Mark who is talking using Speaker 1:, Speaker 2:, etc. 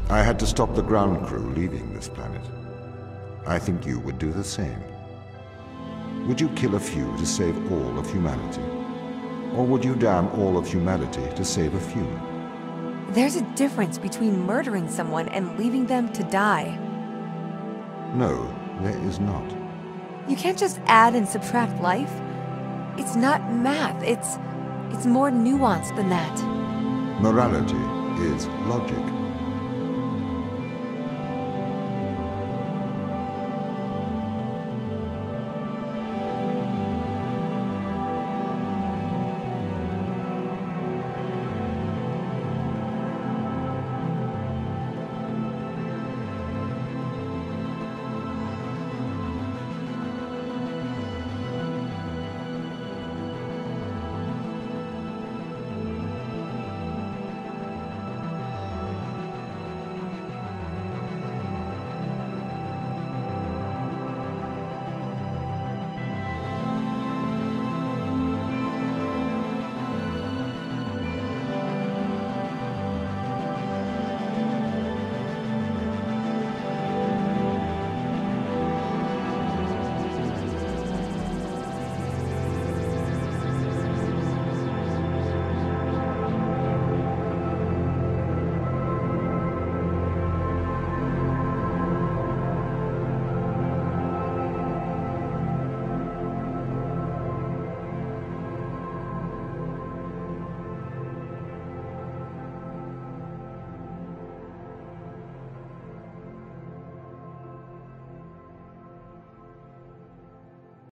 Speaker 1: I had to stop the ground crew leaving this planet. I think you would do the same. Would you kill a few to save all of humanity? Or would you damn all of humanity to save a few?
Speaker 2: There's a difference between murdering someone and leaving them to die.
Speaker 1: No, there is not.
Speaker 2: You can't just add and subtract life. It's not math, it's more nuanced than that.
Speaker 1: Morality is logic.